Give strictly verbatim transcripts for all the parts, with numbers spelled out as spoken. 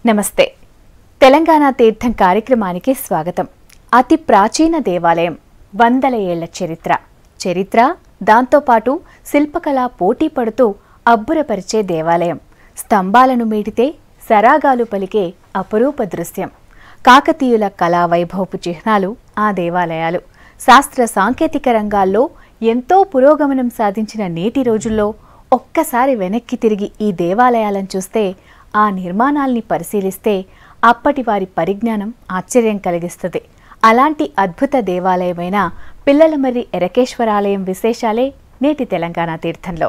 నమస్తే. తెలంగాణ తీర్థం కార్యక్రమానికి స్వాగతం. అతి ప్రాచీన దేవాలయం, వందల ఏళ్ల చరిత్ర చరిత్ర దాంతోపాటు శిల్పకళ పోటీ పడుతూ అబ్బురపరిచే దేవాలయం. స్తంభాలను మీటితే సరాగాలు పలికే అపురూప దృశ్యం. కాకతీయుల కళా వైభవపు చిహ్నాలు ఆ దేవాలయాలు. శాస్త్ర సాంకేతిక రంగాల్లో ఎంతో పురోగమనం సాధించిన నేటి రోజుల్లో ఒక్కసారి వెనక్కి తిరిగి ఈ దేవాలయాలను చూస్తే, ఆ నిర్మాణాల్ని పరిశీలిస్తే అప్పటి వారి పరిజ్ఞానం ఆశ్చర్యం కలిగిస్తుంది. అలాంటి అద్భుత దేవాలయమైన పిల్లలమర్రి ఎరకేశ్వరాలయం విశేషాలే నేటి తెలంగాణ తీర్థంలో.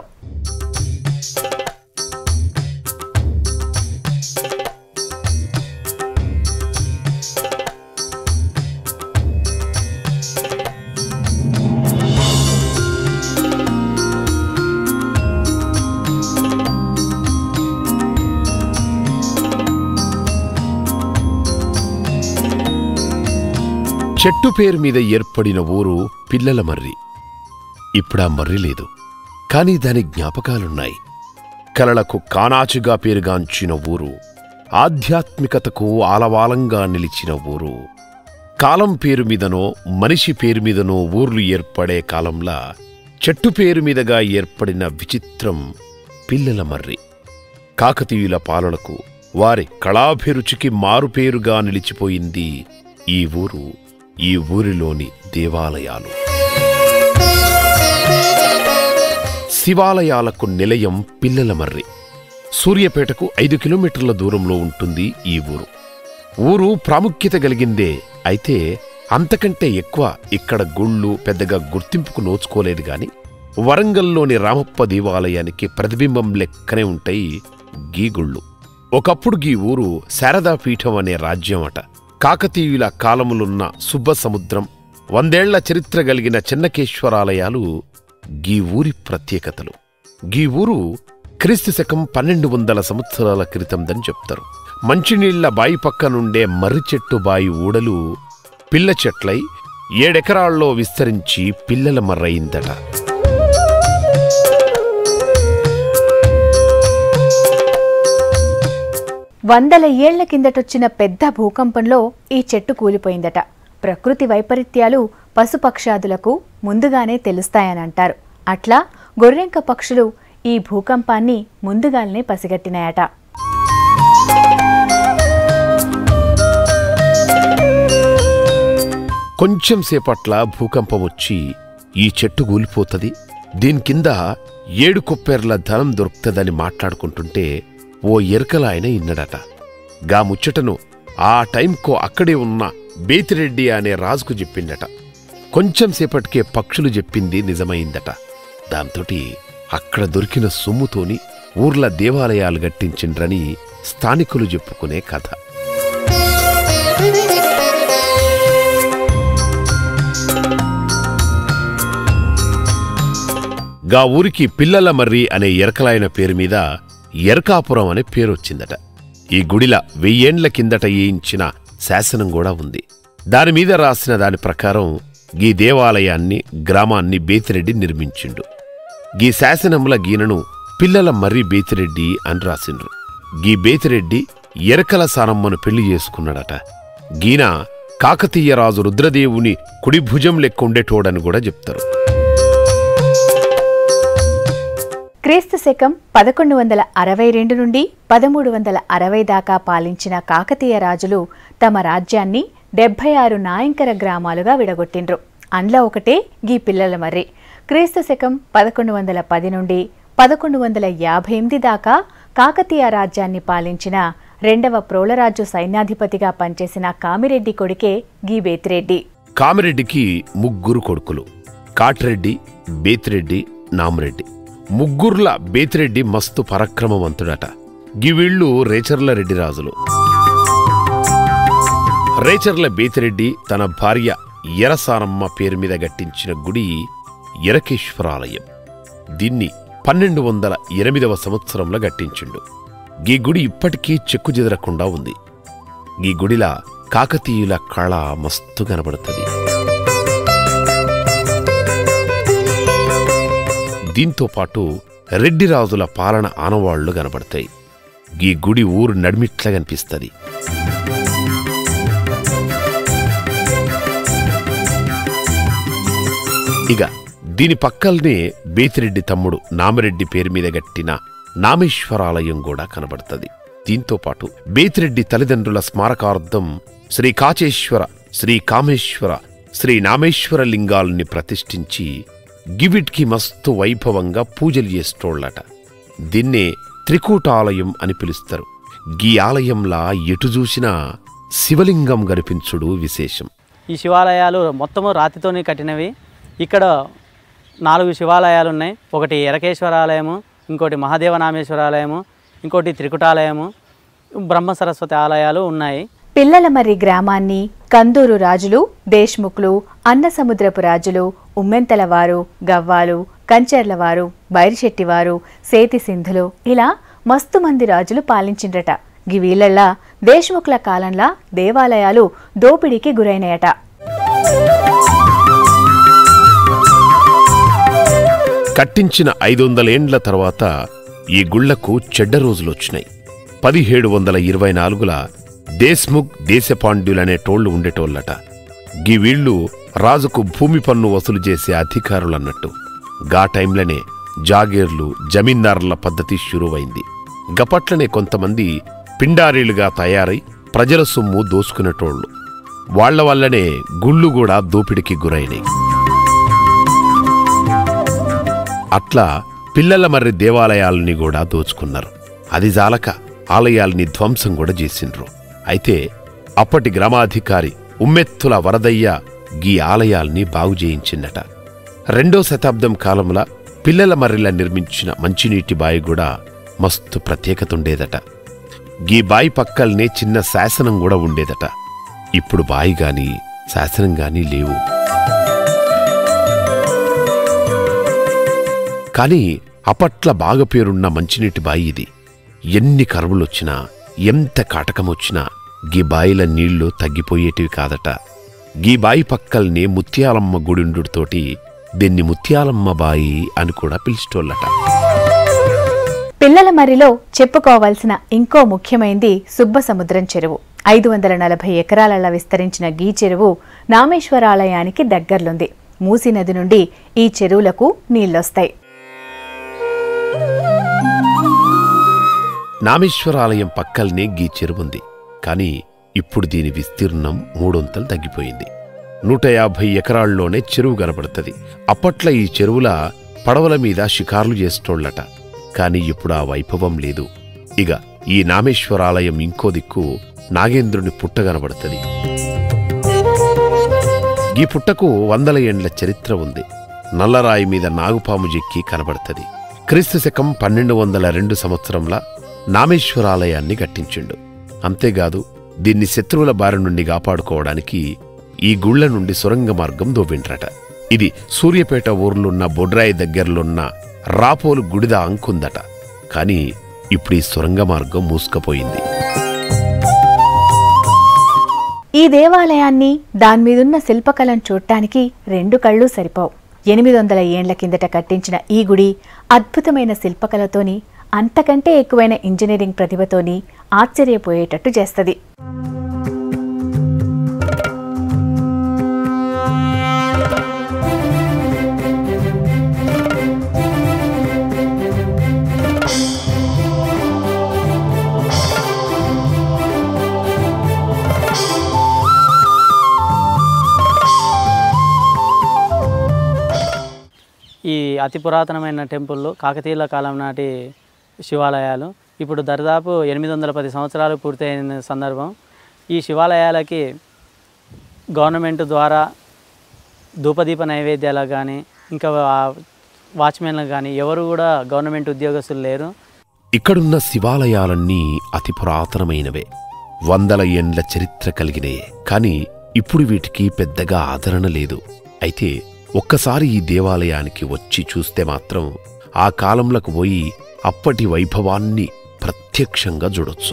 చెట్టు పేరు మీద ఏర్పడిన ఊరు పిల్లలమర్రి. ఇప్పుడా మర్రి లేదు, కాని దాని జ్ఞాపకాలున్నాయి. కలలకు కానాచిగా పేరుగాంచిన ఊరు, ఆధ్యాత్మికతకు ఆలవాలంగా నిలిచిన ఊరు. కాలం పేరు మీదనో మనిషి పేరు మీదనో ఊర్లు ఏర్పడే కాలంలా చెట్టు పేరు మీదగా ఏర్పడిన విచిత్రం పిల్లలమర్రి. కాకతీయుల పాలనకు, వారి కళాభిరుచికి మారుపేరుగా నిలిచిపోయింది ఈ ఊరు, ఈ ఊరిలోని దేవాలయాలు. శివాలయాలకు నిలయం పిల్లలమర్రి. సూర్యపేటకు ఐదు కిలోమీటర్ల దూరంలో ఉంటుంది ఈ ఊరు. ఊరు ప్రాముఖ్యత కలిగిందే, అయితే అంతకంటే ఎక్కువ ఇక్కడ గుళ్ళు పెద్దగా గుర్తింపుకు నోచుకోలేదు గాని, వరంగల్లోని రామప్ప దేవాలయానికి ప్రతిబింబం లెక్కనే ఉంటాయి గీ గుళ్ళు. ఒకప్పుడు గీ ఊరు శారదాపీఠం అనే రాజ్యం అట. కాకతీయుల కాలములున్న సుబ్బ సముద్రం, వందేళ్ల చరిత్ర కలిగిన చెన్నకేశ్వరాలయాలు గీ ఊరి ప్రత్యేకతలు. గీ ఊరు క్రీస్తు శకం పన్నెండు వందల సంవత్సరాల క్రితందని చెప్తారు. మంచినీళ్ల బాయి పక్కనుండే మర్రి చెట్టు బాయి ఊడలు పిల్ల చెట్లై ఏడెకరాల్లో విస్తరించి పిల్లలమర్రయిందట. వందల ఏళ్ల కిందటొచ్చిన పెద్ద భూకంపంలో ఈ చెట్టు కూలిపోయిందట. ప్రకృతి వైపరీత్యాలు పశుపక్షాదులకు ముందుగానే తెలుస్తాయనంటారు. అట్లా గొర్రెంక పక్షులు ఈ భూకంపాన్ని ముందుగానే పసిగట్టినాయట. కొంచెం సేపట్ల భూకంపం వచ్చి ఈ చెట్టు కూలిపోతది, దీని కింద ఏడు కొప్పెర్ల ధనం దొరుకుతుందని మాట్లాడుకుంటుంటే ఓ ఎరకలాయన ఇన్నడట. గా ముచ్చటను ఆ టైంకో అక్కడే ఉన్న బేతిరెడ్డి అనే రాజుకు చెప్పిందట. కొంచెం సేపటికే పక్షులు చెప్పింది నిజమైందట. దాంతోటి అక్కడ దొరికిన సొమ్ముతోని ఊర్ల దేవాలయాలు గట్టించిండ్రని స్థానికులు చెప్పుకునే కథ. గా ఊరికి పిల్లలమర్రి అనే ఎరకలాయన పేరు మీద ఎరకాపురం అనే పేరొచ్చిందట. ఈ గుడిలా వెయ్యేండ్ల కిందట ఏయించిన శాసనం కూడా ఉంది. దానిమీద రాసిన దాని ప్రకారం గీ దేవాలయాన్ని, గ్రామాన్ని బేతిరెడ్డి నిర్మించిండు. గీ శాసనముల గీనను పిల్లలమర్రి బేతిరెడ్డి అని రాసిండ్రు. గీ బేతిరెడ్డి ఎరకల సానమ్మను పెళ్లి చేసుకున్నాడట. గీన కాకతీయ రాజు రుద్రదేవుని కుడి భుజం లెక్కుండేటోడని కూడా చెప్తారు. క్రీస్తు శకం పదకొండు వందల అరవై రెండు నుండి పదమూడు వందల అరవై దాకా పాలించిన కాకతీయ రాజులు తమ రాజ్యాన్ని డెబ్బై ఆరు నాయంకర గ్రామాలుగా విడగొట్టిండ్రు. అండ్ల ఒకటే గీ పిల్లలమర్రి. క్రీస్తు శకం పదకొండు వందల పది నుండి పదకొండు వందల యాభై ఎనిమిది దాకా కాకతీయ రాజ్యాన్ని పాలించిన రెండవ ప్రోలరాజు సైన్యాధిపతిగా పనిచేసిన కామిరెడ్డి కొడుకే గీ బేతిరెడ్డి. కామిరెడ్డికి ముగ్గురు కొడుకులు, కాటిరెడ్డి, బేతిరెడ్డి, నామిరెడ్డి. ముగ్గుర్ల బేతిరెడ్డి మస్తు పరాక్రమవంతుడట. గివీళ్లు రేచర్ల రెడ్డి రాజులు. రేచర్ల బేతిరెడ్డి తన భార్య ఎరసానమ్మ పేరు మీద గట్టించిన గుడి ఎరకేశ్వరాలయం. దీన్ని పన్నెండు వందల ఎనిమిదవ సంవత్సరంలో గట్టించిండు. గీ గుడి ఇప్పటికీ చెక్కు చెదరకుండా ఉంది. గీ గుడిలా కాకతీయుల కళ మస్తు కనబడుతుంది. దీంతోపాటు రెడ్డిరాజుల పాలన ఆనవాళ్లు కనబడతాయి. ఈ గుడి ఊరు నడిమిట్లా కనిపిస్తుంది. ఇక దీని పక్కల్నే బేతిరెడ్డి తమ్ముడు నామిరెడ్డి పేరు మీద గట్టిన నామేశ్వరాలయం కూడా కనబడుతుంది. దీంతో పాటు బేతిరెడ్డి తల్లిదండ్రుల స్మారకార్థం శ్రీ కాచేశ్వర, శ్రీ కామేశ్వర, శ్రీ నామేశ్వర లింగాల్ని ప్రతిష్ఠించి గివిట్కి మస్తు వైభవంగా పూజలు చేస్తోళ్లట. దీన్నే త్రికూటాలయం అని పిలుస్తారు. గీ ఆలయంలా ఎటు చూసినా శివలింగం కనిపించుడు విశేషం. ఈ శివాలయాలు మొత్తము రాతితోనే కట్టినవి. ఇక్కడ నాలుగు శివాలయాలు ఉన్నాయి. ఒకటి ఎరకేశ్వరాలయము, ఇంకోటి మహాదేవనామేశ్వరాలయము, ఇంకోటి త్రికుటాలయము, బ్రహ్మ సరస్వతి ఆలయాలు ఉన్నాయి. పిల్లలమర్రి గ్రామాన్ని కందూరు రాజులు, దేశ్ముఖ్లు, అన్నసముద్రపు రాజులు, ఉమ్మెంతలవారు, గవ్వాలు, కంచెర్లవారు, బైరిశెట్టివారు, సేతి సింధులు ఇలా మస్తు మంది రాజులు పాలించిండ్రట. గివీళ్లల్లా దేశ్ముఖ్ల కాలంలా దేవాలయాలు దోపిడీకి గురైనయట. కట్టించిన ఐదు వందలేండ్ల తర్వాత ఈ గుళ్లకు చెడ్డ రోజులొచ్చినాయి. పదిహేడు వందల ఇరవై నాలుగుల దేశ్ముఖ్ దేశపాండ్యులనే టోళ్లు ఉండేటోళ్లట. గీ వీళ్లు రాజుకు భూమి పన్ను వసూలు చేసే అధికారులన్నట్టు. గా టైంలోనే జాగీర్లు, జమీందారుల పద్ధతి షురువైంది. గపట్లనే కొంతమంది పిండారీలుగా తయారై ప్రజల సొమ్ము దోసుకునేటోళ్లు. వాళ్ల వల్లనే గుళ్ళు కూడా దోపిడికి గురైనాయి. అట్లా పిల్లలమర్రి దేవాలయాల్ని కూడా దోచుకున్నారు. అది జాలక ఆలయాల్ని ధ్వంసం కూడా చేసిండ్రు. అయితే అప్పటి గ్రామాధికారి ఉమ్మెత్తుల వరదయ్య గీ ఆలయాల్ని బాగు చేయించిందట. రెండో శతాబ్దం కాలంలో పిల్లలమర్రిలా నిర్మించిన మంచినీటి బాయి కూడా మస్తు ప్రత్యేకతుండేదట. గీ బాయి పక్కల్నే చిన్న శాసనం కూడా ఉండేదట. ఇప్పుడు బాయి గాని శాసనం గాని లేవు. కాని అప్పట్ల బాగా పేరున్న మంచినీటి బాయి ఇది. ఎన్ని కరువులొచ్చినా, ఎంత కాటకమొచ్చినా గీ బాయిల నీళ్లు తగ్గిపోయేటివి కాదట. గీ బాయి పక్కల్నే ముత్యాలమ్మ గుడిండుతోటి దీన్ని ముత్యాలమ్మ బాయి అని కూడా పిలిచేటోళ్లట. పిల్లలమర్రిలో చెప్పుకోవాల్సిన ఇంకో ముఖ్యమైంది సుబ్బసముద్రం చెరువు. ఐదు వందల నలభై ఎకరాలలో విస్తరించిన గీ చెరువు నామేశ్వరాలయానికి దగ్గర్లుంది. మూసీ నది నుండి ఈ చెరువులకు నీళ్లొస్తాయి. నామేశ్వరాలయం పక్కల్నే గీ చెరువుంది. కాని ఇప్పుడు దీని విస్తీర్ణం మూడొంతలు తగ్గిపోయింది. నూట యాభై ఎకరాల్లోనే చెరువు కనబడుతుంది. అప్పట్ల ఈ చెరువుల పడవల మీద షికార్లు చేస్తోళ్లట. కాని ఇప్పుడు ఆ వైభవం లేదు. ఇక ఈ నామేశ్వరాలయం ఇంకో దిక్కు నాగేంద్రుని పుట్ట కనబడుతుంది. ఈ పుట్టకు వందల ఏండ్ల చరిత్ర ఉంది. నల్లరాయి మీద నాగుపాము జెక్కి కనబడుతుంది. క్రీస్తు శకం పన్నెండు వందల రెండు సంవత్సరంలా నామేశ్వరాలయాన్ని కట్టించిండు. అంతేకాదు దీన్ని శత్రువుల బారి నుండి కాపాడుకోవడానికి ఈ గుళ్ల నుండి సొరంగ మార్గం దోవిండ్రట. ఇది సూర్యపేట ఊర్లున్న బొడ్రాయి దగ్గరలున్న రాపోలు గుడిద అంకుందట. కాని ఇప్పుడు ఈ సొరంగ మార్గం మూసుకపోయింది. ఈ దేవాలయాన్ని దానిమీదున్న శిల్పకళను చూడటానికి రెండు కళ్ళు సరిపోవు. ఎనిమిది వందల ఏండ్ల కిందట కట్టించిన ఈ గుడి అద్భుతమైన శిల్పకళతోని, అంతకంటే ఎక్కువైన ఇంజనీరింగ్ ప్రతిభతోని ఆశ్చర్యపోయేటట్టు చేస్తుంది. ఈ అతి పురాతనమైన టెంపుల్లో కాకతీయుల కాలం నాటి శివాలయాలు ఇప్పుడు దాదాపు ఎనిమిది వందల పది సంవత్సరాలు పూర్తయిన సందర్భం. ఈ శివాలయాలకి గవర్నమెంట్ ద్వారా ధూపదీప నైవేద్యాలకు కానీ, ఇంకా వాచ్మెన్లకు కానీ ఎవరు కూడా గవర్నమెంట్ ఉద్యోగస్తులు లేరు. ఇక్కడున్న శివాలయాలన్నీ అతి పురాతనమైనవే, వందల ఏండ్ల చరిత్ర కలిగినయే. కాని ఇప్పుడు వీటికి పెద్దగా ఆదరణ లేదు. అయితే ఒక్కసారి ఈ దేవాలయానికి వచ్చి చూస్తే మాత్రం ఆ కాలంలోకి పోయి అప్పటి వైభవాన్ని ప్రత్యక్షంగా చూడొచ్చు.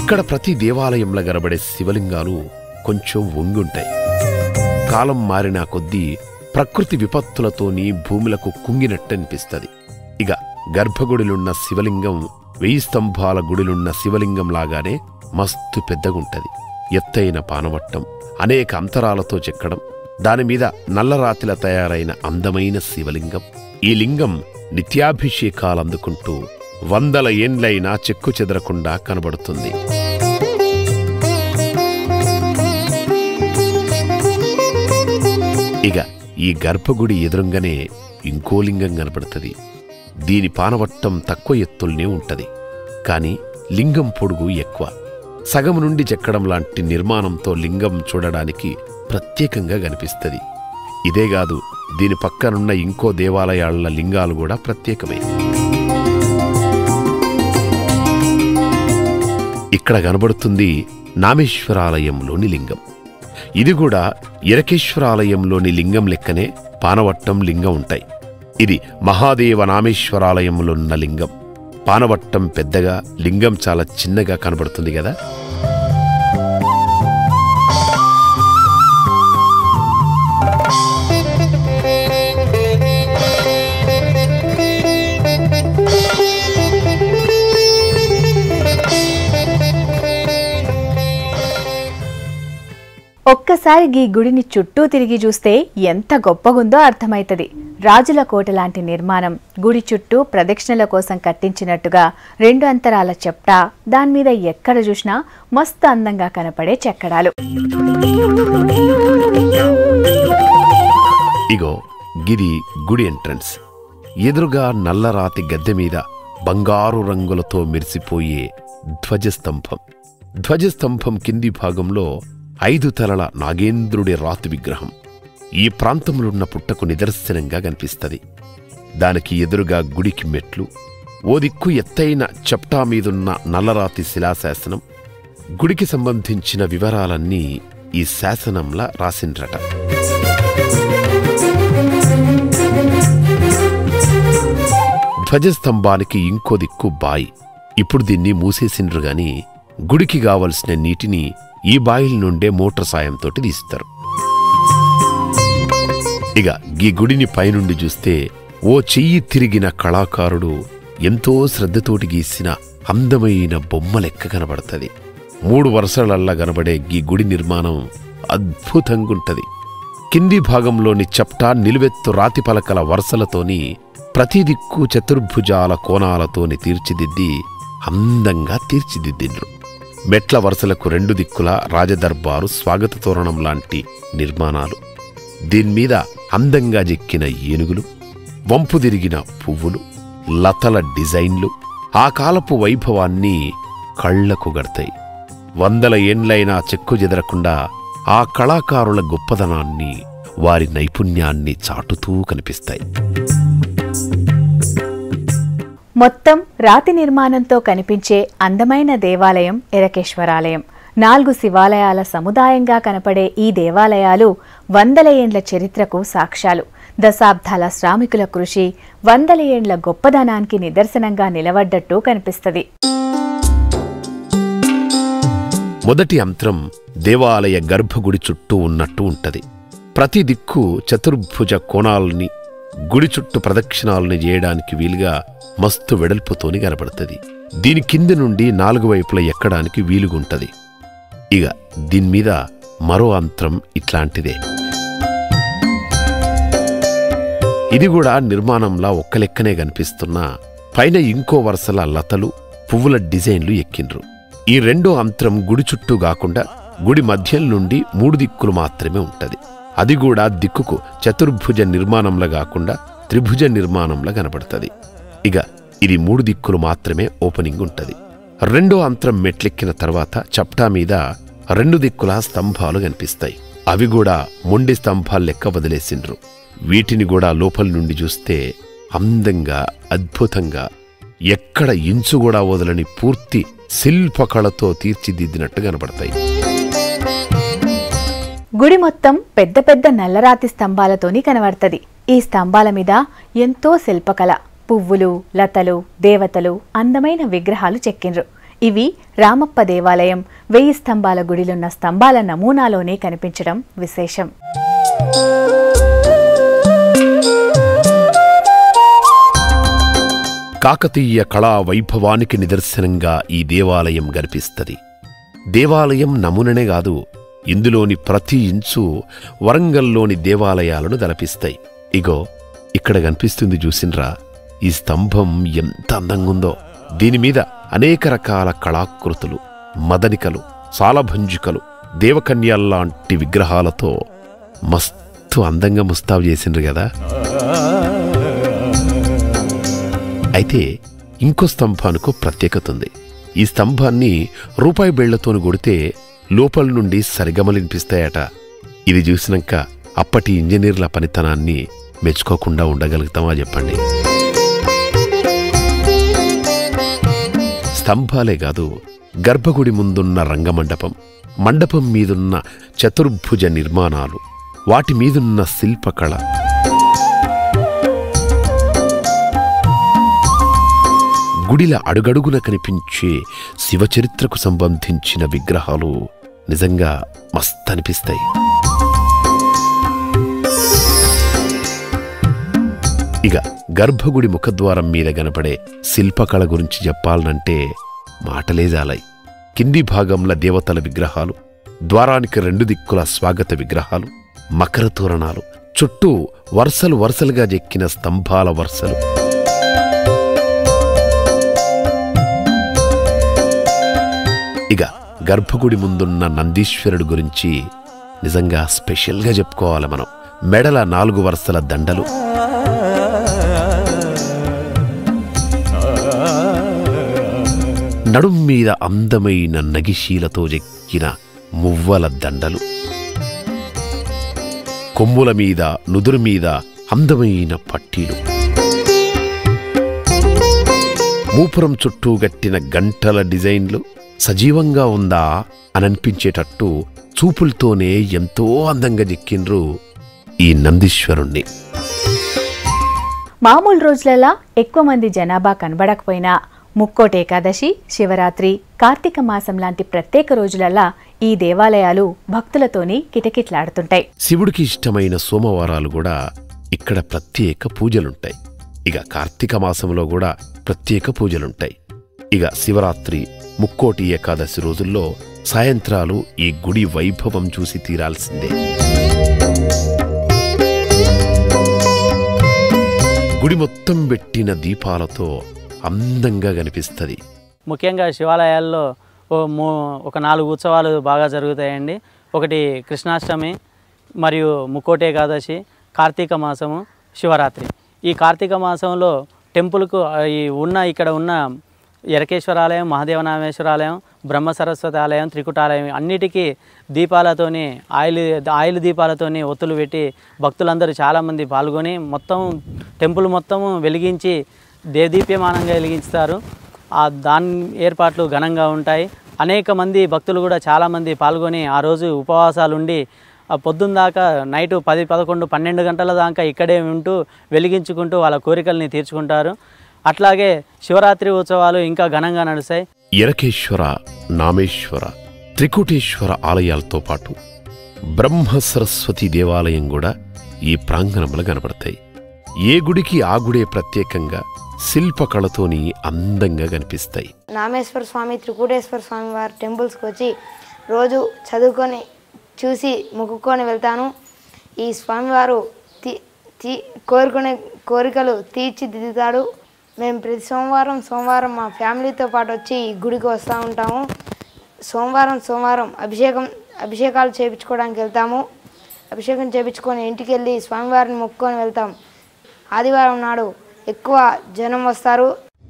ఇక్కడ ప్రతి దేవాలయంలో గనబడే శివలింగాలు కొంచెం వంగుంటాయి. కాలం మారినా కొద్దీ ప్రకృతి విపత్తులతోని భూములకు కుంగినట్టనిపిస్తుంది. ఇక గర్భగుడిలున్న శివలింగం వెయ్యి స్తంభాల గుడిలున్న శివలింగం లాగానే మస్తు పెద్దగుంటది. ఎత్తైన పానవట్టం, అనేక అంతరాలతో చెక్కడం, దానిమీద నల్లరాతిల తయారైన అందమైన శివలింగం. ఈ లింగం నిత్యాభిషేకాలందుకుంటూ వందల ఏండ్లైనా చెక్కు చెదరకుండా కనబడుతుంది. ఇక ఈ గర్భగుడి ఎదురుంగానే ఇంకో లింగం కనబడుతుంది. దీని పానవట్టం తక్కువ ఎత్తుల్నే ఉంటది, కాని లింగం పొడుగు ఎక్కువ. సగం నుండి చెక్కడం లాంటి నిర్మాణంతో లింగం చూడడానికి ప్రత్యేకంగా కనిపిస్తుంది. ఇదేగాదు, దీని పక్కనున్న ఇంకో దేవాలయాల లింగాలు కూడా ప్రత్యేకమే. ఇక్కడ కనబడుతుంది నామేశ్వరాలయంలోని లింగం. ఇది కూడా ఎరకేశ్వరాలయంలోని లింగం లెక్కనే పానవట్టం లింగం ఉంటాయి. ఇది మహాదేవ నామేశ్వరాలయంలోన్న లింగం. పానవట్టం పెద్దగా, లింగం చాలా చిన్నగా కనబడుతుంది కదా. ఒక్కసారి ఈ గుడిని చుట్టూ తిరిగి చూస్తే ఎంత గొప్పగుందో అర్థమైతది. రాజుల కోట లాంటి నిర్మాణం, గుడి చుట్టూ ప్రదక్షిణల కోసం కట్టించినట్టుగా రెండు అంతరాల చెప్టా, దానిమీద ఎక్కడ చూసినా మస్తు అందంగా కనపడే చెక్కడాలు. ఇగో గిది గుడి ఎంట్రన్స్. ఎదురుగా నల్లరాతి గద్దె మీద బంగారు రంగులతో మెరిసిపోయే ధ్వజస్తంభం. ధ్వజస్తంభం కింది భాగంలో ఐదు తలల నాగేంద్రుడి రాతి విగ్రహం ఈ ప్రాంతంలోన్న పుట్టకు నిదర్శనంగా కనిపిస్తుంది. దానికి ఎదురుగా గుడికి మెట్లు, ఓ దిక్కు ఎత్తైన చప్టా మీదున్న నల్లరాతి శిలాశాసనం. గుడికి సంబంధించిన వివరాలన్నీ ఈ శాసనంలా రాసిండ్రట. ధ్వజస్తంభానికి ఇంకో దిక్కు బాయి. ఇప్పుడు దీన్ని మూసేసిండ్రు గాని గుడికి కావలసిన నీటిని ఈ బాయిల నుండే మోటార్ సాయంతో తీస్తారు. ఇక ఈ గుడిని పైనుండి చూస్తే ఓ చెయ్యి తిరిగిన కళాకారుడు ఎంతో శ్రద్ధతోటి గీసిన అందమైన బొమ్మ లెక్క కనబడుతుంది. మూడు వరుసలల్లా కనబడే ఈ గుడి నిర్మాణం అద్భుతంగుంటది. కింది భాగంలోని చప్టా నిలువెత్తు రాతి పలకల వరుసలతోని ప్రతి దిక్కు చతుర్భుజాల కోణాలతోని తీర్చిదిద్ది అందంగా తీర్చిదిద్దిండ్రు. మెట్ల వరుసలకు రెండు దిక్కుల రాజదర్బారు స్వాగత తోరణం లాంటి నిర్మాణాలు, దీన్మీద అందంగా చెక్కిన ఏనుగులు, వంపు తిరిగిన పువ్వులు, లతల డిజైన్లు ఆ కాలపు వైభవాన్ని కళ్లకు గడతాయి. వందల ఏండ్లైనా చెక్కు చెదరకుండా ఆ కళాకారుల గొప్పదనాన్ని, వారి నైపుణ్యాన్ని చాటుతూ కనిపిస్తాయి. మొత్తం రాతి నిర్మాణంతో కనిపించే అందమైన దేవాలయం ఎరకేశ్వరాలయం. నాలుగు శివాలయాల సముదాయంగా కనపడే ఈ దేవాలయాలు వందల ఏండ్ల చరిత్రకు సాక్ష్యాలు. దశాబ్దాల శ్రామికుల కృషి, వందల ఏండ్ల గొప్పదనానికి నిదర్శనంగా నిలబడ్డట్టు కనిపిస్తుంది. మొదటి అంతరం దేవాలయ గర్భగుడి చుట్టూ ఉన్నట్టు ఉంటది. ప్రతి దిక్కు చతుర్భుజ కోణాలని, గుడి చుట్టూ ప్రదక్షిణాలని చేయడానికి వీలుగా మస్తు వెడల్పుతోని కనబడుతుంది. దీని కింది నుండి నాలుగు వైపుల ఎక్కడానికి వీలుగుంటది. ఇక దీనిమీద మరో అంతరం ఇట్లాంటిదే. ఇది కూడా నిర్మాణంలా ఒక్క లెక్కనే కనిపిస్తున్నా పైన ఇంకో వరుసల లతలు, పువ్వుల డిజైన్లు ఎక్కిండ్రు. ఈ రెండో అంతరం గుడి చుట్టూ కాకుండా గుడి మధ్యం నుండి మూడు దిక్కులు మాత్రమే ఉంటది. అది కూడా దిక్కుకు చతుర్భుజ నిర్మాణంలా కాకుండా త్రిభుజ నిర్మాణంలా కనబడుతుంది. ఇక ఇది మూడు దిక్కులు మాత్రమే ఓపెనింగ్ ఉంటది. రెండో అంతరం మెట్లెక్కిన తర్వాత చప్టా మీద రెండు దిక్కుల స్తంభాలు కనిపిస్తాయి. అవి కూడా మొండి స్తంభాలు లెక్క వదిలేసిండ్రు. వీటిని కూడా లోపల నుండి చూస్తే అందంగా, అద్భుతంగా, ఎక్కడ ఇంచు కూడా వదలని పూర్తి శిల్పకళతో తీర్చిదిద్దినట్టు కనబడతాయి. గుడి మొత్తం పెద్ద పెద్ద నల్లరాతి స్తంభాలతోని కనబడుతుంది. ఈ స్తంభాల మీద ఎంతో శిల్పకళ, పువ్వులు, లతలు, దేవతలు, అందమైన విగ్రహాలు చెక్కిండ్రు. ఇవి రామప్ప దేవాలయం వెయ్యి స్తంభాల గుడిలున్న స్తంభాల నమూనాలోనే కనిపించడం విశేషం. కాకతీయ కళా వైభవానికి నిదర్శనంగా ఈ దేవాలయం గర్పిస్తది. దేవాలయం నమూననే కాదు, ఇందులోని ప్రతి ఇంచు వరంగల్లోని దేవాలయాలను దలపిస్తాయి. ఇగో ఇక్కడ కనిపిస్తుంది చూసిన్రా, ఈ స్తంభం ఎంత అందంగుందో. దీనిమీద అనేక రకాల కళాకృతులు, మదనికలు, సాలభంజికలు, దేవకన్యల్లాంటి విగ్రహాలతో మస్తు అందంగా ముస్తాబు చేసిండ్రు కదా. అయితే ఇంకో స్తంభానికి ప్రత్యేకత ఉంది. ఈ స్తంభాన్ని రూపాయి బేళ్లతోని కొడితే లోపల నుండి సరిగమలినిపిస్తాయట. ఇది చూసినాక అప్పటి ఇంజనీర్ల పనితనాన్ని మెచ్చుకోకుండా ఉండగలుగుతామా చెప్పండి. స్తంభాలే కాదు, గర్భగుడి ముందున్న రంగమండపం, మండపం మీదున్న చతుర్భుజ నిర్మాణాలు, వాటి మీదున్న శిల్పకళ, గుడిల అడుగడుగున కనిపించే శివచరిత్రకు సంబంధించిన విగ్రహాలు నిజంగా మస్త్ అనిపిస్తాయి. ఇక గర్భగుడి ముఖద్వారం మీద కనపడే శిల్పకళ గురించి చెప్పాలనంటే మాటలే జాలాయి. కింది భాగంలో దేవతల విగ్రహాలు, ద్వారానికి రెండు దిక్కుల స్వాగత విగ్రహాలు, మకర తోరణాలు, చుట్టూ వరుసలు వరుసలుగా చెక్కిన స్తంభాల వరుసలు, ఇక గర్భగుడి ముందున్న నందీశ్వరుడు గురించి నిజంగా స్పెషల్గా చెప్పుకోవాలి మనం. మెడల నాలుగు వరుసల దండలు, నడుం మీద అందమైన నగిశీలతో చెక్కిన మువ్వల దండలు, కొమ్ముల మీద నుదురు మీద అందమైన పట్టీలు, మూపురం చుట్టూ గట్టిన గంటల డిజైన్లు సజీవంగా ఉందా అననిపించేటట్టు చూపులతోనే ఎంతో అందంగా చెక్కిండ్రు ఈ నందీశ్వరుణ్ణి. మామూలు రోజులలా ఎక్కువ మంది జనాభా కనబడకపోయినా ముక్కోటి ఏకాదశి, శివరాత్రి, కార్తీక మాసం లాంటి ప్రత్యేక రోజులలా ఈ దేవాలయాలు భక్తులతోని కిటకిట్లాడుతుంటాయి. శివుడికి ఇష్టమైన సోమవారాలు కూడా ఇక్కడ ప్రత్యేక పూజలుంటాయి. ఇక కార్తీక మాసంలో కూడా ప్రత్యేక పూజలుంటాయి. ఇక శివరాత్రి, ముక్కోటి ఏకాదశి రోజుల్లో సాయంత్రాలు ఈ గుడి వైభవం చూసి తీరాల్సిందే. గుడి మొత్తం పెట్టిన దీపాలతో అందంగా కనిపిస్తుంది. ముఖ్యంగా శివాలయాల్లో ఓ మూ ఒక నాలుగు ఉత్సవాలు బాగా జరుగుతాయండి. ఒకటి కృష్ణాష్టమి, మరియు ముక్కోటి ఏకాదశి, కార్తీక మాసము, శివరాత్రి. ఈ కార్తీక మాసంలో టెంపుల్కు ఈ ఉన్న ఇక్కడ ఉన్న ఎరకేశ్వర ఆలయం, మహాదేవనామేశ్వర ఆలయం, బ్రహ్మ సరస్వతి ఆలయం, త్రికుటాలయం అన్నిటికీ దీపాలతోని ఆయిల్ ఆయిల్ దీపాలతోని ఒత్తులు పెట్టి భక్తులందరూ చాలామంది పాల్గొని మొత్తం టెంపుల్ మొత్తం వెలిగించి దేదీప్యమానంగా వెలిగిస్తారు. ఆ దాని ఏర్పాట్లు ఘనంగా ఉంటాయి. అనేక మంది భక్తులు కూడా చాలామంది పాల్గొని ఆ రోజు ఉపవాసాలుండి పొద్దున్న దాకా నైటు పది పదకొండు పన్నెండు గంటల దాకా ఇక్కడే ఉంటూ వెలిగించుకుంటూ వాళ్ళ కోరికల్ని తీర్చుకుంటారు. అట్లాగే శివరాత్రి ఉత్సవాలు ఇంకా ఘనంగా నడుస్తాయి. ఎరకేశ్వర, నామేశ్వర, త్రికుటేశ్వర ఆలయాలతో పాటు బ్రహ్మ సరస్వతి దేవాలయం కూడా ఈ ప్రాంగణంలో కనబడతాయి. ఏ గుడికి ఆ గుడే ప్రత్యేకంగా శిల్పకళతోని అందంగా కనిపిస్తాయి. నామేశ్వర స్వామి, త్రికుటేశ్వర స్వామి వారి టెంపుల్స్కి వచ్చి రోజు చదువుకొని చూసి మొక్కుకొని వెళ్తాను. ఈ స్వామివారు తీ తీ కోరుకునే కోరికలు తీర్చిదిద్దుతాడు. మేము ప్రతి సోమవారం సోమవారం మా ఫ్యామిలీతో పాటు వచ్చి ఈ గుడికి వస్తూ ఉంటాము. సోమవారం సోమవారం అభిషేకం అభిషేకాలు చేయించుకోవడానికి వెళ్తాము. అభిషేకం చేయించుకొని ఇంటికి వెళ్ళి స్వామివారిని మొక్కుకొని వెళ్తాం. ఆదివారం నాడు ఎక్కువ జనం వస్తారు.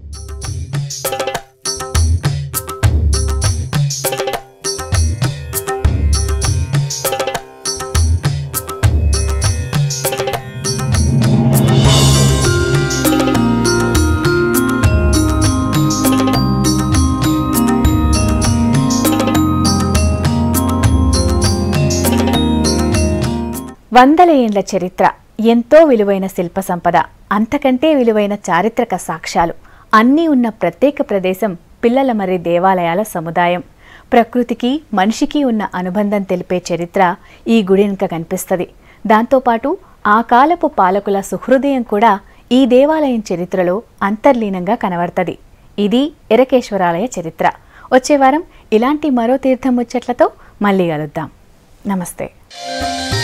వందల ఏండ్ల చరిత్ర, ఎంతో విలువైన శిల్ప సంపద, అంతకంటే విలువైన చారిత్రక సాక్ష్యాలు అన్నీ ఉన్న ప్రత్యేక ప్రదేశం పిల్లలమర్రి దేవాలయాల సముదాయం. ప్రకృతికి మనిషికి ఉన్న అనుబంధం తెలిపే చరిత్ర ఈ గుడి వెనుక కనిపిస్తుంది. దాంతోపాటు ఆ కాలపు పాలకుల సుహృదయం కూడా ఈ దేవాలయం చరిత్రలో అంతర్లీనంగా కనబడుతుంది. ఇది ఎరకేశ్వరాలయ చరిత్ర. వచ్చే వారం ఇలాంటి మరో తీర్థం ముచ్చట్లతో మళ్ళీ కలుద్దాం. నమస్తే.